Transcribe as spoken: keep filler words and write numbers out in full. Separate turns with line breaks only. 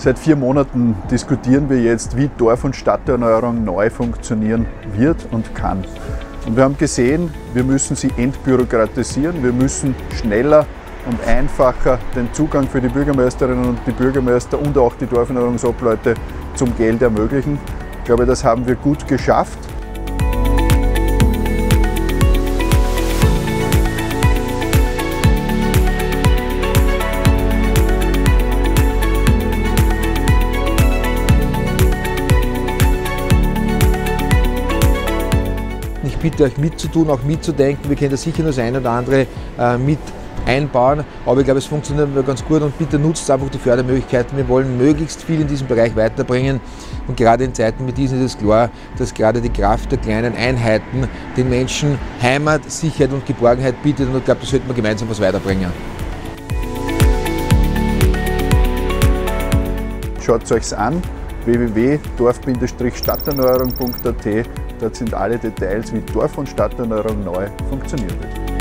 Seit vier Monaten diskutieren wir jetzt, wie Dorf- und Stadterneuerung neu funktionieren wird und kann. Und wir haben gesehen, wir müssen sie entbürokratisieren, wir müssen schneller und einfacher den Zugang für die Bürgermeisterinnen und die Bürgermeister und auch die Dorferneuerungsobleute zum Geld ermöglichen. Ich glaube, das haben wir gut geschafft.
Ich bitte euch mitzutun, auch mitzudenken. Wir können da sicher nur das eine oder andere äh, mit einbauen, aber ich glaube, es funktioniert ganz gut und bitte nutzt einfach die Fördermöglichkeiten. Wir wollen möglichst viel in diesem Bereich weiterbringen und gerade in Zeiten wie diesen ist es klar, dass gerade die Kraft der kleinen Einheiten den Menschen Heimat, Sicherheit und Geborgenheit bietet und ich glaube, da sollten wir gemeinsam was weiterbringen.
Schaut es euch an, w w w punkt dorf Bindestrich stadterneuerung punkt a t. Dort sind alle Details, wie Dorf- und Stadterneuerung neu funktionieren wird.